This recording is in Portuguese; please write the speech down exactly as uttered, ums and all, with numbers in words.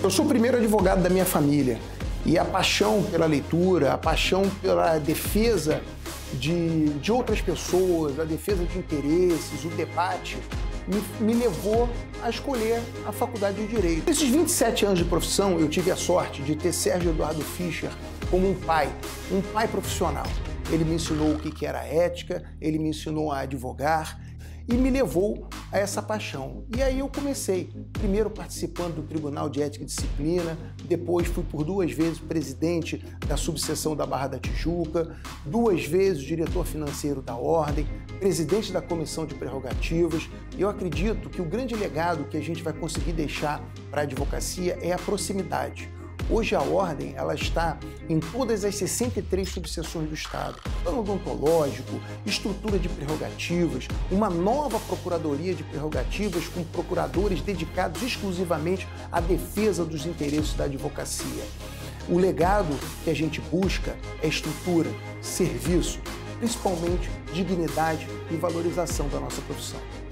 Eu sou o primeiro advogado da minha família e a paixão pela leitura, a paixão pela defesa de, de outras pessoas, a defesa de interesses, o debate, me, me levou a escolher a Faculdade de Direito. Nesses vinte e sete anos de profissão, eu tive a sorte de ter Sérgio Eduardo Fischer como um pai, um pai profissional. Ele me ensinou o que era ética, ele me ensinou a advogar e me levou a essa paixão. E aí eu comecei, primeiro participando do Tribunal de Ética e Disciplina, depois fui por duas vezes presidente da subseção da Barra da Tijuca, duas vezes diretor financeiro da Ordem, presidente da Comissão de Prerrogativas. E eu acredito que o grande legado que a gente vai conseguir deixar para a advocacia é a proximidade. Hoje a Ordem ela está em todas as sessenta e três subseções do Estado. Plano odontológico, estrutura de prerrogativas, uma nova procuradoria de prerrogativas com procuradores dedicados exclusivamente à defesa dos interesses da advocacia. O legado que a gente busca é estrutura, serviço, principalmente dignidade e valorização da nossa profissão.